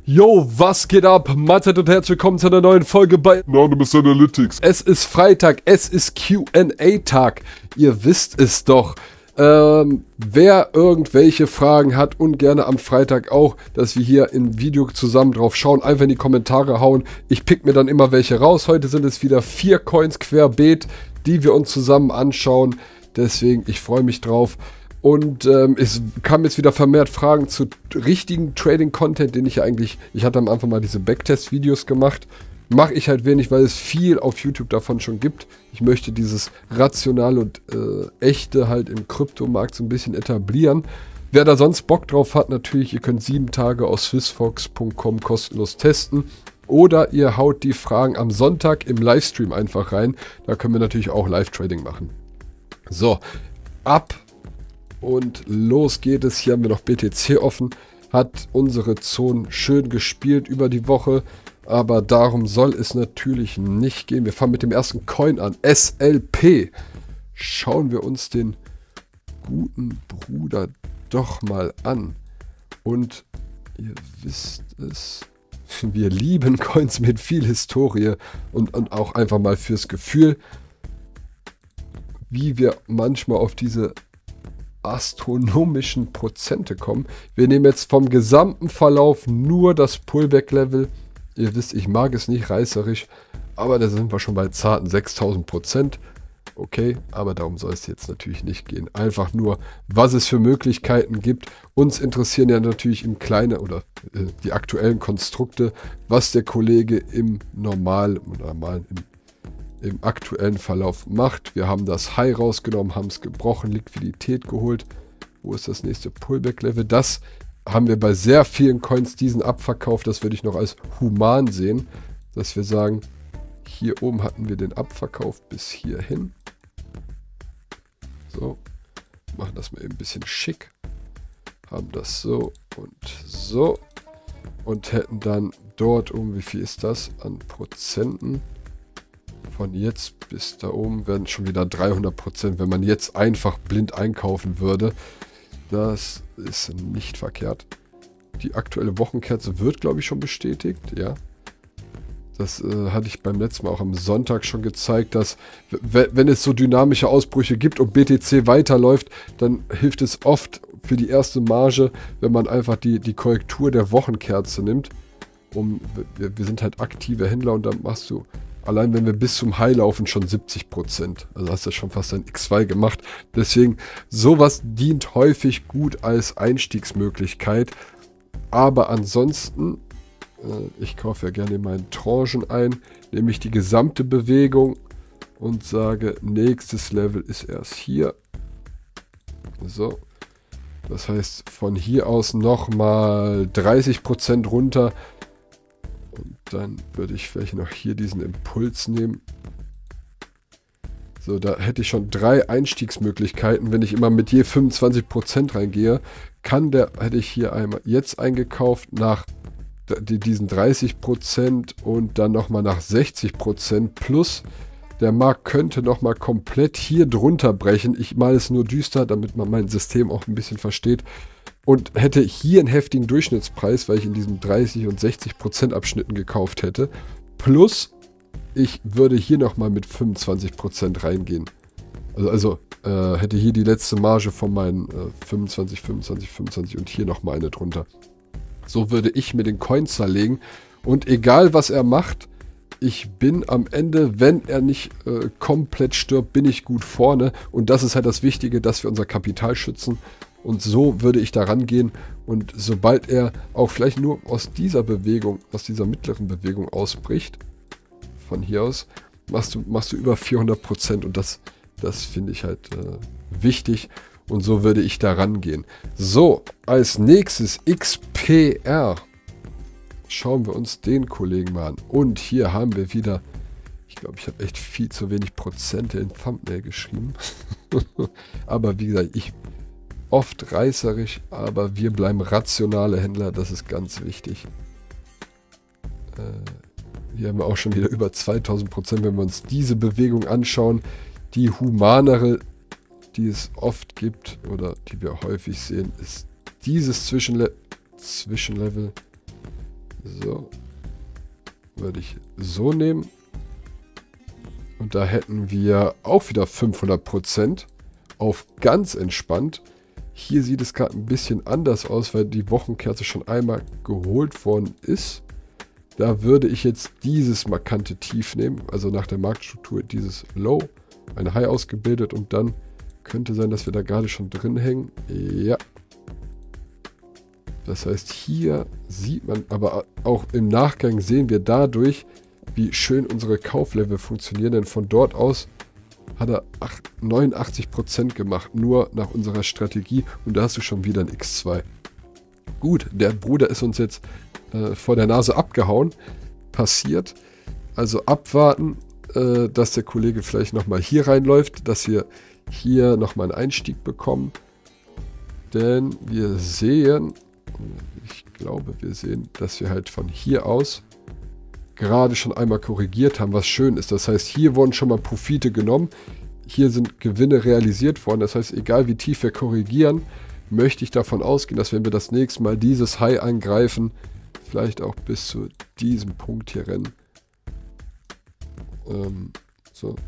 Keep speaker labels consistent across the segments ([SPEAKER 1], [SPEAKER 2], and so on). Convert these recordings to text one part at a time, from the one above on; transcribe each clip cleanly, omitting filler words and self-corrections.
[SPEAKER 1] Yo, was geht ab? Mahlzeit und herzlich willkommen zu einer neuen Folge bei
[SPEAKER 2] Anonymous Analytics.
[SPEAKER 1] Es ist Freitag, es ist Q&A-Tag. Ihr wisst es doch. Wer irgendwelche Fragen hat und gerne am Freitag auch, dass wir hier im Video zusammen drauf schauen, einfach in die Kommentare hauen. Ich pick mir dann immer welche raus. Heute sind es wieder 4 Coins querbeet, die wir uns zusammen anschauen. Deswegen, ich freue mich drauf. Und es kamen jetzt wieder vermehrt Fragen zu richtigen Trading-Content, den ich hatte am Anfang mal diese Backtest-Videos gemacht. Mache ich halt wenig, weil es viel auf YouTube davon schon gibt. Ich möchte dieses rationale und echte halt im Kryptomarkt so ein bisschen etablieren. Wer da sonst Bock drauf hat, natürlich, ihr könnt 7 Tage auf swissfox.com kostenlos testen. Oder ihr haut die Fragen am Sonntag im Livestream einfach rein. Da können wir natürlich auch Live-Trading machen. So, ab und los geht es. Hier haben wir noch BTC offen. Hat unsere Zone schön gespielt über die Woche. Aber darum soll es natürlich nicht gehen. Wir fangen mit dem ersten Coin an. SLP. Schauen wir uns den guten Bruder doch mal an. Und ihr wisst es, wir lieben Coins mit viel Historie und auch einfach mal fürs Gefühl, wie wir manchmal auf diese astronomischen Prozente kommen. Wir nehmen jetzt vom gesamten Verlauf nur das Pullback-Level. Ihr wisst, ich mag es nicht reißerisch, aber da sind wir schon bei zarten 6000%. Okay, aber darum soll es jetzt natürlich nicht gehen. Einfach nur, was es für Möglichkeiten gibt. Uns interessieren ja natürlich im Kleinen oder die aktuellen Konstrukte, was der Kollege im im aktuellen Verlauf macht. Wir haben das High rausgenommen, haben es gebrochen, Liquidität geholt. Wo ist das nächste Pullback-Level? Das haben wir bei sehr vielen Coins diesen Abverkauf, das würde ich noch als human sehen, dass wir sagen, hier oben hatten wir den Abverkauf bis hierhin. So, machen das mal eben ein bisschen schick. Haben das so und hätten dann dort wie viel ist das an Prozenten? Von jetzt bis da oben werden schon wieder 300%, wenn man jetzt einfach blind einkaufen würde. Das ist nicht verkehrt. Die aktuelle Wochenkerze wird, glaube ich, schon bestätigt. Ja. Das hatte ich beim letzten Mal auch am Sonntag schon gezeigt, dass wenn es so dynamische Ausbrüche gibt und BTC weiterläuft, dann hilft es oft für die erste Marge, wenn man einfach die Korrektur der Wochenkerze nimmt. Wir sind halt aktive Händler und dann machst du, allein wenn wir bis zum High laufen, schon 70%. Also hast du schon fast ein X2 gemacht. Deswegen, sowas dient häufig gut als Einstiegsmöglichkeit. Aber ansonsten, ich kaufe ja gerne in meinen Tranchen ein, nehme ich die gesamte Bewegung und sage, nächstes Level ist erst hier. So. Das heißt, von hier aus nochmal 30% runter. Und dann würde ich vielleicht noch hier diesen Impuls nehmen. So, da hätte ich schon 3 Einstiegsmöglichkeiten. Wenn ich immer mit je 25% reingehe, hätte ich hier einmal jetzt eingekauft nach diesen 30% und dann nochmal nach 60% plus. Der Markt könnte nochmal komplett hier drunter brechen. Ich male es nur düster, damit man mein System auch ein bisschen versteht. Und hätte hier einen heftigen Durchschnittspreis, weil ich in diesen 30 und 60% Abschnitten gekauft hätte. Plus, ich würde hier nochmal mit 25% reingehen. Also hätte hier die letzte Marge von meinen 25, 25, 25 und hier nochmal eine drunter. So würde ich mir den Coin zerlegen. Und egal, was er macht, ich bin am Ende, wenn er nicht komplett stirbt, bin ich gut vorne. Und das ist halt das Wichtige, dass wir unser Kapital schützen. Und so würde ich da rangehen. Und sobald er auch vielleicht nur aus dieser Bewegung, aus dieser mittleren Bewegung ausbricht, von hier aus, machst du über 400%. Und das finde ich halt wichtig. Und so würde ich da rangehen. So, als nächstes XPR. Schauen wir uns den Kollegen mal an. Und hier haben wir wieder, ich glaube, ich habe echt viel zu wenig Prozente in Thumbnail geschrieben. Aber wie gesagt, oft reißerisch, aber wir bleiben rationale Händler, das ist ganz wichtig. Hier haben wir auch schon wieder über 2000%, wenn wir uns diese Bewegung anschauen. Die humanere, die es oft gibt oder die wir häufig sehen, ist dieses Zwischenlevel. So. Würde ich so nehmen. Und da hätten wir auch wieder 500% auf ganz entspannt. Hier sieht es gerade ein bisschen anders aus, weil die Wochenkerze schon einmal geholt worden ist. Da würde ich jetzt dieses markante Tief nehmen, also nach der Marktstruktur dieses Low, ein High ausgebildet und dann könnte sein, dass wir da gerade schon drin hängen. Ja. Das heißt, hier sieht man, aber auch im Nachgang sehen wir dadurch, wie schön unsere Kauflevel funktionieren, denn von dort aus hat er 89% gemacht, nur nach unserer Strategie und da hast du schon wieder ein X2. Gut, der Bruder ist uns jetzt vor der Nase abgehauen, passiert, also abwarten, dass der Kollege vielleicht nochmal hier reinläuft, dass wir hier nochmal einen Einstieg bekommen, denn wir sehen, ich glaube wir sehen, dass wir halt von hier aus gerade schon einmal korrigiert haben, was schön ist. Das heißt, hier wurden schon mal Profite genommen. Hier sind Gewinne realisiert worden. Das heißt, egal wie tief wir korrigieren, möchte ich davon ausgehen, dass wenn wir das nächste Mal dieses High angreifen, vielleicht auch bis zu diesem Punkt hier rennen. So.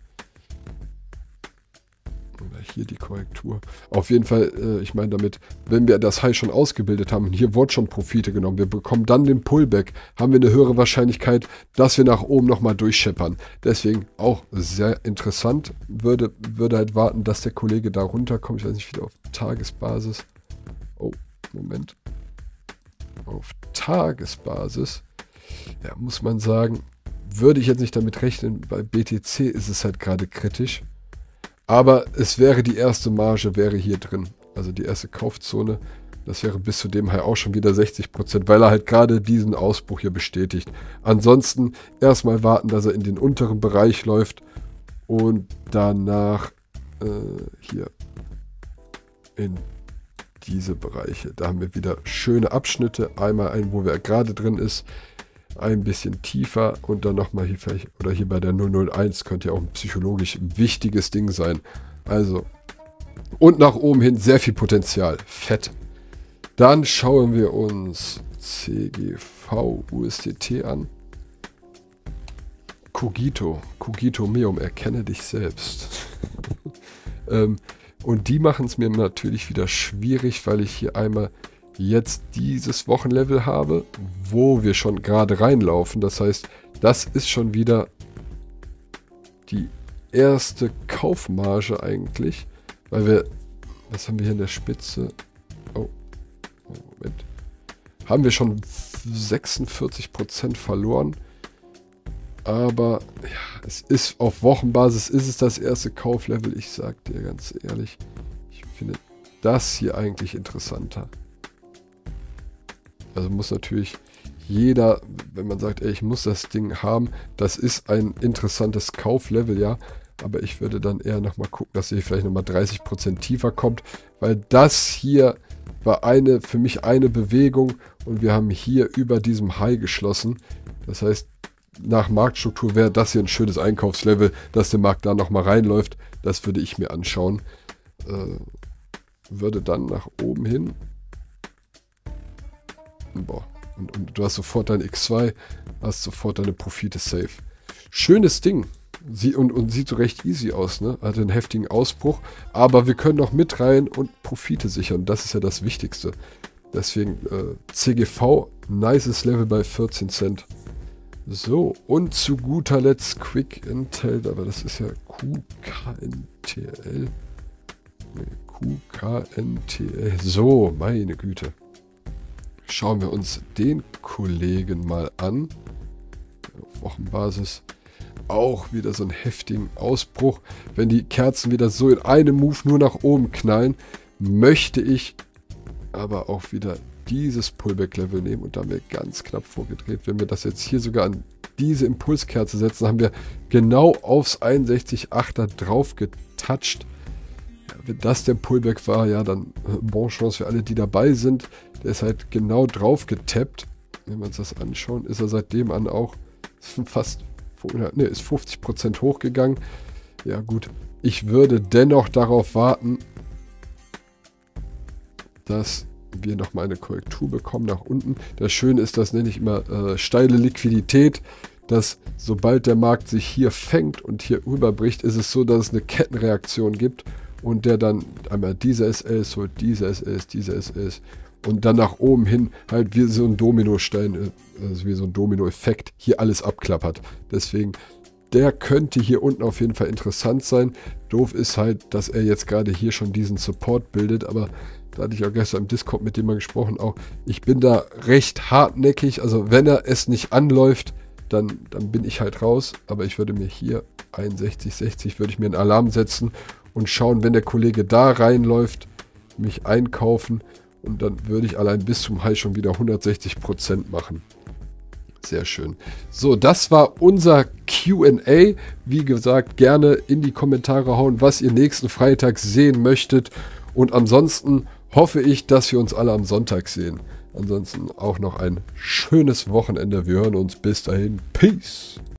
[SPEAKER 1] Oder hier die Korrektur. Auf jeden Fall, ich meine damit, wenn wir das High schon ausgebildet haben, hier wurde schon Profite genommen, wir bekommen dann den Pullback, haben wir eine höhere Wahrscheinlichkeit, dass wir nach oben nochmal durchscheppern. Deswegen auch sehr interessant. Würde halt warten, dass der Kollege da runterkommt. Ich weiß nicht, wieder auf Tagesbasis. Oh, Moment. Auf Tagesbasis, ja, muss man sagen, würde ich jetzt nicht damit rechnen, bei BTC ist es halt gerade kritisch. Aber es wäre die erste Marge, wäre hier drin. Also die erste Kaufzone. Das wäre bis zu dem High auch schon wieder 60%, weil er halt gerade diesen Ausbruch hier bestätigt. Ansonsten erstmal warten, dass er in den unteren Bereich läuft. Und danach hier in diese Bereiche. Da haben wir wieder schöne Abschnitte. Einmal ein, wo er gerade drin ist. Ein bisschen tiefer und dann nochmal hier vielleicht, oder hier bei der 001 könnte ja auch ein psychologisch wichtiges Ding sein. Also, und nach oben hin sehr viel Potenzial. Fett. Dann schauen wir uns CGV USDT an. Cogito Meum, erkenne dich selbst. Und die machen es mir natürlich wieder schwierig, weil ich hier einmal jetzt dieses Wochenlevel habe, wo wir schon gerade reinlaufen. Das heißt, das ist schon wieder die erste Kaufmarge eigentlich, weil wir, was haben wir hier in der Spitze? Oh, Moment. Haben wir schon 46% verloren. Aber ja, es ist auf Wochenbasis ist es das erste Kauflevel. Ich sag dir ganz ehrlich, ich finde das hier eigentlich interessanter. Also muss natürlich jeder, wenn man sagt, ey, ich muss das Ding haben, das ist ein interessantes Kauflevel, ja. Aber ich würde dann eher nochmal gucken, dass ihr vielleicht nochmal 30% tiefer kommt, weil das hier war für mich eine Bewegung und wir haben hier über diesem High geschlossen. Das heißt, nach Marktstruktur wäre das hier ein schönes Einkaufslevel, dass der Markt da nochmal reinläuft. Das würde ich mir anschauen. Würde dann nach oben hin. Boah. Und du hast sofort dein X2, hast sofort deine Profite safe. Schönes Ding. Und sieht so recht easy aus, ne? Hat einen heftigen Ausbruch. Aber wir können noch mit rein und Profite sichern. Das ist ja das Wichtigste. Deswegen CGV, nices Level bei 14 Cent. So, und zu guter Letzt Quick Intel, aber das ist ja QKNTL. QKNTL. So, meine Güte. Schauen wir uns den Kollegen mal an. Auf Wochenbasis. Auch wieder so einen heftigen Ausbruch. Wenn die Kerzen wieder so in einem Move nur nach oben knallen, möchte ich aber auch wieder dieses Pullback-Level nehmen und da haben wir ganz knapp vorgedreht. Wenn wir das jetzt hier sogar an diese Impulskerze setzen, haben wir genau aufs 61,8er drauf getoucht. Ja, wenn das der Pullback war, ja, dann bon chance für alle, die dabei sind. Der ist halt genau drauf getappt. Wenn wir uns das anschauen, ist er seitdem an auch fast, ne, ist 50% hochgegangen. Ja gut, ich würde dennoch darauf warten, dass wir nochmal eine Korrektur bekommen nach unten. Das Schöne ist, das nenne ich immer steile Liquidität, dass sobald der Markt sich hier fängt und hier rüberbricht, ist es so, dass es eine Kettenreaktion gibt und der dann einmal diese SLs holt, diese SLs, diese SLs und dann nach oben hin halt wie so ein Dominostein, also wie so ein Dominoeffekt hier alles abklappert. Deswegen, der könnte hier unten auf jeden Fall interessant sein. Doof ist halt, dass er jetzt gerade hier schon diesen Support bildet, aber da hatte ich auch gestern im Discord mit dem mal gesprochen, auch ich bin da recht hartnäckig, also wenn er es nicht anläuft, dann bin ich halt raus, aber ich würde mir hier 61,60 würde ich mir einen Alarm setzen und schauen, wenn der Kollege da reinläuft, mich einkaufen und dann würde ich allein bis zum High schon wieder 160% machen. Sehr schön. So, das war unser Q&A. Wie gesagt, gerne in die Kommentare hauen, was ihr nächsten Freitag sehen möchtet. Und ansonsten hoffe ich, dass wir uns alle am Sonntag sehen. Ansonsten auch noch ein schönes Wochenende. Wir hören uns bis dahin. Peace.